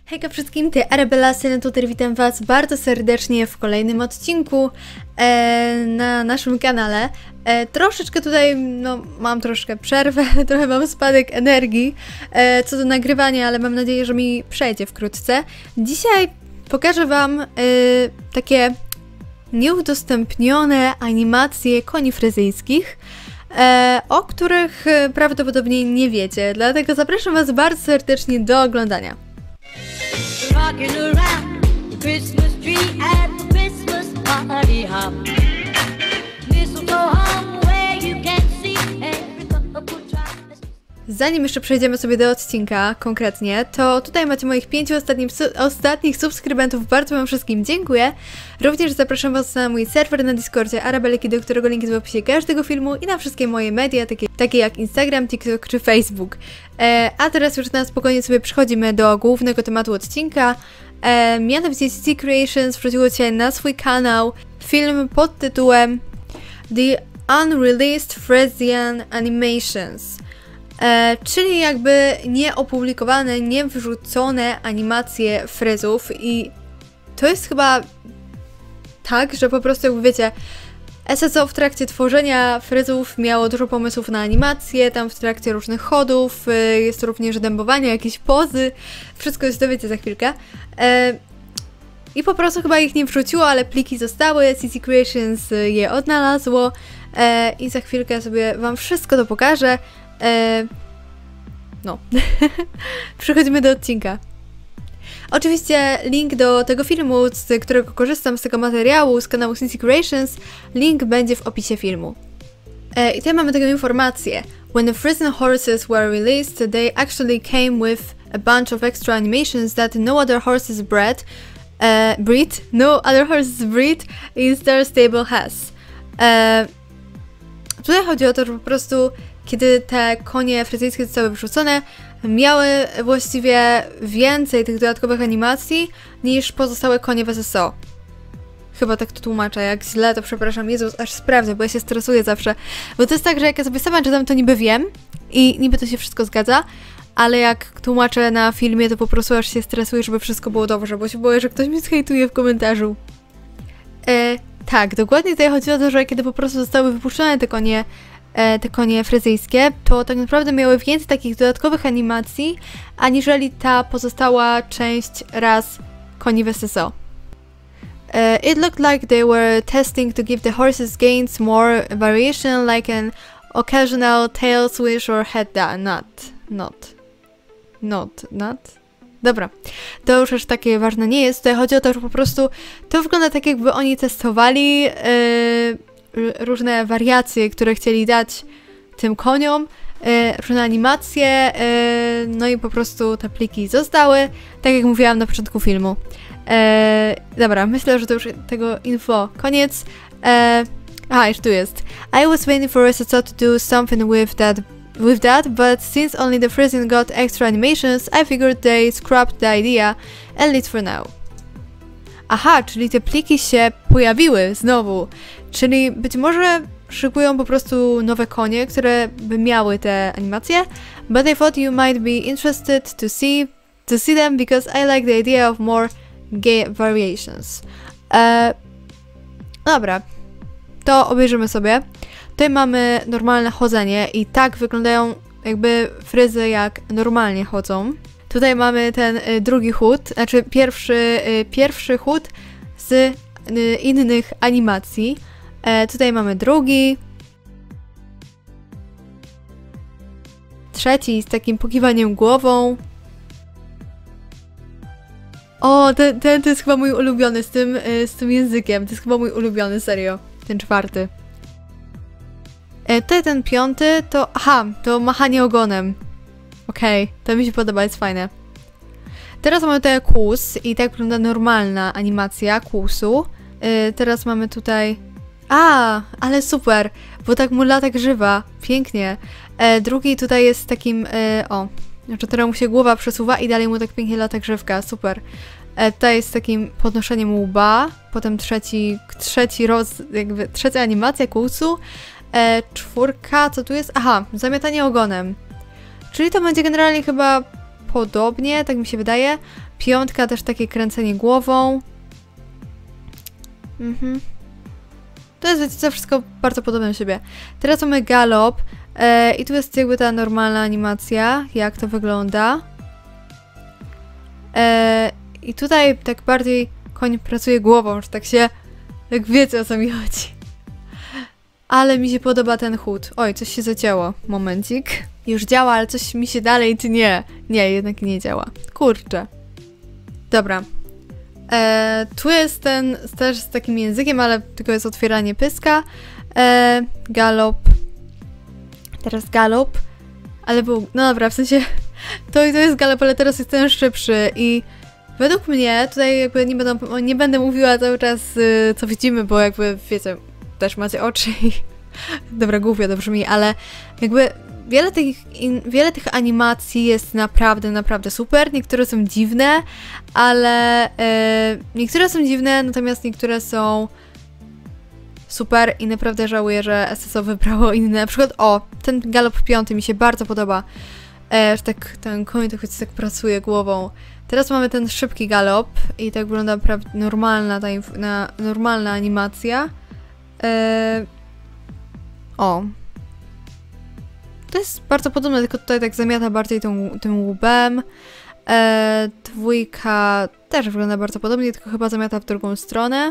Hejka wszystkim, ty Arabella Senator, witam was bardzo serdecznie w kolejnym odcinku na naszym kanale. Troszeczkę tutaj, no mam troszkę przerwę, trochę mam spadek energii co do nagrywania, ale mam nadzieję, że mi przejdzie wkrótce. Dzisiaj pokażę wam takie nieudostępnione animacje koni fryzyjskich, o których prawdopodobnie nie wiecie, dlatego zapraszam was bardzo serdecznie do oglądania. Rocking around the Christmas tree at the Christmas party hop. Mistletoe hung where you can see every couple tries. Zanim jeszcze przejdziemy sobie do odcinka konkretnie, to tutaj macie moich 5 ostatnich subskrybentów. Bardzo wam wszystkim dziękuję. Również zapraszam was na mój serwer na Discordzie Arabeleki, do którego link jest w opisie każdego filmu, i na wszystkie moje media, takie jak Instagram, TikTok czy Facebook. A teraz już na spokojnie sobie przechodzimy do głównego tematu odcinka. Mianowicie CC Creations wrzuciło dzisiaj na swój kanał film pod tytułem The Unreleased Frisian Animations. Czyli jakby nieopublikowane, niewrzucone animacje fryzów, i to jest chyba tak, że po prostu jakby wiecie, SSO w trakcie tworzenia fryzów miało dużo pomysłów na animacje, tam w trakcie różnych chodów, jest również dębowanie, jakieś pozy, wszystko już dowiecie za chwilkę. I po prostu chyba ich nie wrzuciło, ale pliki zostały, CC Creations je odnalazło i za chwilkę sobie wam wszystko to pokażę. No, przechodzimy do odcinka. Oczywiście link do tego filmu, z którego korzystam, z tego materiału, z kanału CC Creations, link będzie w opisie filmu. I tutaj mamy taką informację. When the Frisian horses were released, they actually came with a bunch of extra animations that no other horses breed in their stable has. Tutaj chodzi o to, że po prostu kiedy te konie fryzyjskie zostały wrzucone, miały właściwie więcej tych dodatkowych animacji niż pozostałe konie w SSO. Chyba tak to tłumaczę, jak źle to przepraszam, Jezus, aż sprawdzę, bo ja się stresuję zawsze. Bo to jest tak, że jak ja sobie sama czytam, to niby wiem i niby to się wszystko zgadza, ale jak tłumaczę na filmie, to po prostu aż się stresuję, żeby wszystko było dobrze, bo się boję, że ktoś mnie zhejtuje w komentarzu. Tak, dokładnie tutaj chodzi o to, że kiedy po prostu zostały wypuszczone te konie fryzyjskie, to tak naprawdę miały więcej takich dodatkowych animacji, aniżeli ta pozostała część ras koni w SSO. It looked like they were testing to give the horses gains more variation, like an occasional tail swish or head nod. Dobra, to już aż takie ważne nie jest. Tutaj chodzi o to, że po prostu to wygląda tak, jakby oni testowali różne wariacje, które chcieli dać tym koniom, różne animacje, no i po prostu te pliki zostały, tak jak mówiłam na początku filmu. Dobra, myślę, że to już tego info koniec. Aha, już tu jest. I was waiting for SSO to do something with that, but since only the Frisian got extra animations, I figured they scrapped the idea and leave for now. Aha, czyli te pliki się pojawiły znowu, czyli być może szykują po prostu nowe konie, które by miały te animacje, but I thought you might be interested to see them because I like the idea of more gay variations. Dobra, to obejrzymy sobie. Tutaj mamy normalne chodzenie i tak wyglądają jakby fryzy, jak normalnie chodzą. Tutaj mamy ten drugi chód, znaczy pierwszy chód z innych animacji. Tutaj mamy drugi. Trzeci z takim pokiwaniem głową. O, ten to jest chyba mój ulubiony z tym językiem. To jest chyba mój ulubiony, serio. Ten czwarty. Tutaj ten piąty to... Aha, to machanie ogonem. Okej, to mi się podoba, jest fajne. Teraz mamy tutaj kłus i tak wygląda normalna animacja kłusu. Teraz mamy tutaj... ale super, bo tak mu lata grzywa. Pięknie. Drugi tutaj jest takim... znaczy teraz mu się głowa przesuwa i dalej mu tak pięknie lata grzywka. Super. Tutaj jest takim podnoszeniem łba. Potem trzecia animacja kłusu. Czwórka, co tu jest? Aha, zamiatanie ogonem. Czyli to będzie generalnie chyba podobnie, tak mi się wydaje. 5 też takie kręcenie głową. To jest, wiecie co, wszystko bardzo podobne do siebie. Teraz mamy galop i tu jest jakby ta normalna animacja, jak to wygląda. I tutaj tak bardziej koń pracuje głową, że tak się, tak wiecie o co mi chodzi. Ale mi się podoba ten chód. Oj, coś się zacięło. Momencik. Już działa, ale coś mi się dalej, czy nie? Nie, jednak nie działa. Kurczę. Dobra. Tu jest ten też z takim językiem, ale tylko jest otwieranie pyska. Galop. Teraz galop. Ale był... No dobra, w sensie... To jest galop, ale teraz jest ten szybszy i... Według mnie, tutaj jakby nie będę mówiła cały czas, co widzimy, bo jakby, wiecie, też macie oczy i... Dobra, głupio to brzmi, ale jakby wiele tych animacji jest naprawdę super. Niektóre są dziwne, ale niektóre są dziwne, natomiast niektóre są super i naprawdę żałuję, że SSO wybrało inne. Na przykład, ten galop 5 mi się bardzo podoba, że tak ten koń tak pracuje głową. Teraz mamy ten szybki galop i tak wygląda normalna animacja. To jest bardzo podobne, tylko tutaj tak zamiata bardziej tym łbem. 2 też wygląda bardzo podobnie, tylko chyba zamiata w drugą stronę.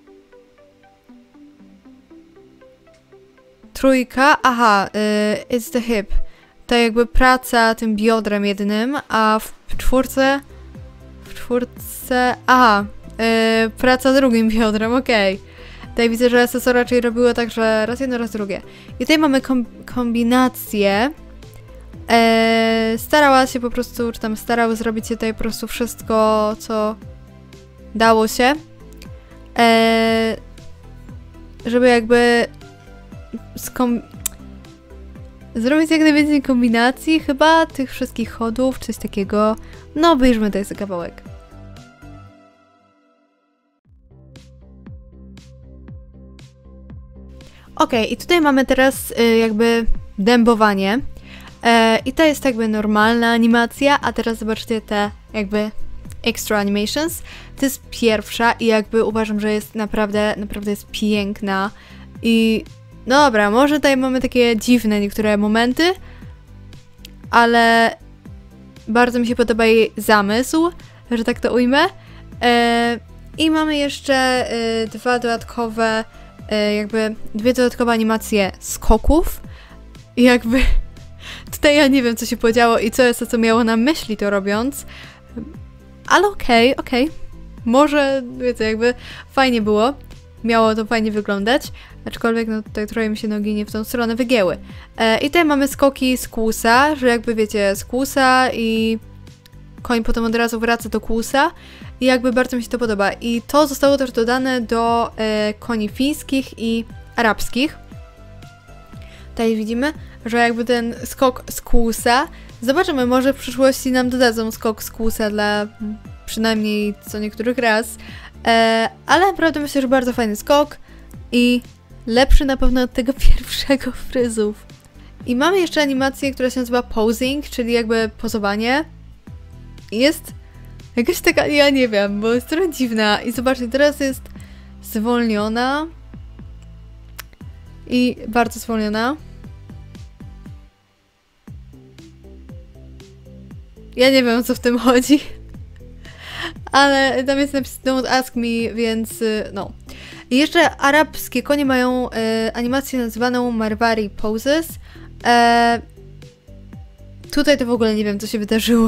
3, it's the hip. To jakby praca tym biodrem jednym, a w 4... praca drugim biodrem, okej. Tutaj widzę, że SSO raczej robiło tak, że raz jedno, raz drugie. I tutaj mamy kombinację. Starała się po prostu, czy tam starały zrobić się tutaj po prostu wszystko, co dało się. Żeby jakby zrobić jak najwięcej kombinacji, chyba tych wszystkich chodów, coś takiego. No, obejrzmy tutaj sobie kawałek. Okej, i tutaj mamy teraz jakby dębowanie. I to jest jakby normalna animacja, a teraz zobaczcie te jakby extra animations. To jest pierwsza i jakby uważam, że jest naprawdę jest piękna. I dobra, może tutaj mamy takie dziwne niektóre momenty, ale bardzo mi się podoba jej zamysł, że tak to ujmę. I mamy jeszcze dwie dodatkowe animacje skoków. I jakby tutaj ja nie wiem, co się podziało i co miało na myśli to robiąc. Ale okej. Może, wiecie, jakby fajnie było. Miało to fajnie wyglądać. Aczkolwiek, no tutaj trochę mi się nogi nie w tą stronę wygięły. I tutaj mamy skoki z kłusa, że jakby wiecie, z kłusa i koń potem od razu wraca do kłusa. I jakby bardzo mi się to podoba. I to zostało też dodane do koni fińskich i arabskich. Tutaj widzimy, że jakby ten skok z kłusa, zobaczymy, może w przyszłości nam dodadzą skok z kłusa dla przynajmniej co niektórych raz, ale naprawdę myślę, że bardzo fajny skok i lepszy na pewno od tego pierwszego fryzów. I mamy jeszcze animację, która się nazywa posing, czyli jakby pozowanie. Jest jakaś taka, ja nie wiem, bo jest trochę dziwna i zobaczcie, teraz jest zwolniona i bardzo zwolniona. Ja nie wiem, o co w tym chodzi, ale tam jest napis Don't Ask Me, więc no. I jeszcze arabskie konie mają animację nazywaną Marwari Poses. Tutaj to w ogóle nie wiem, co się wydarzyło.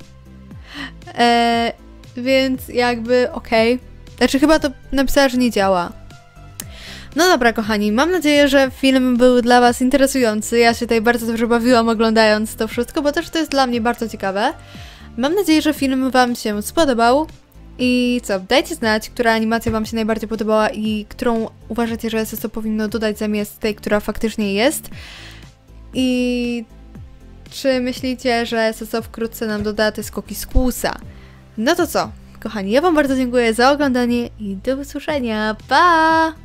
Więc jakby okej. Znaczy chyba to napisała, że nie działa. No dobra, kochani, mam nadzieję, że film był dla was interesujący. Ja się tutaj bardzo dobrze bawiłam oglądając to wszystko, bo też to jest dla mnie bardzo ciekawe. Mam nadzieję, że film wam się spodobał. I co, dajcie znać, która animacja wam się najbardziej podobała i którą uważacie, że SSO powinno dodać zamiast tej, która faktycznie jest. I czy myślicie, że SSO wkrótce nam doda te skoki z kłusa? No to co, kochani, ja wam bardzo dziękuję za oglądanie i do usłyszenia. Pa!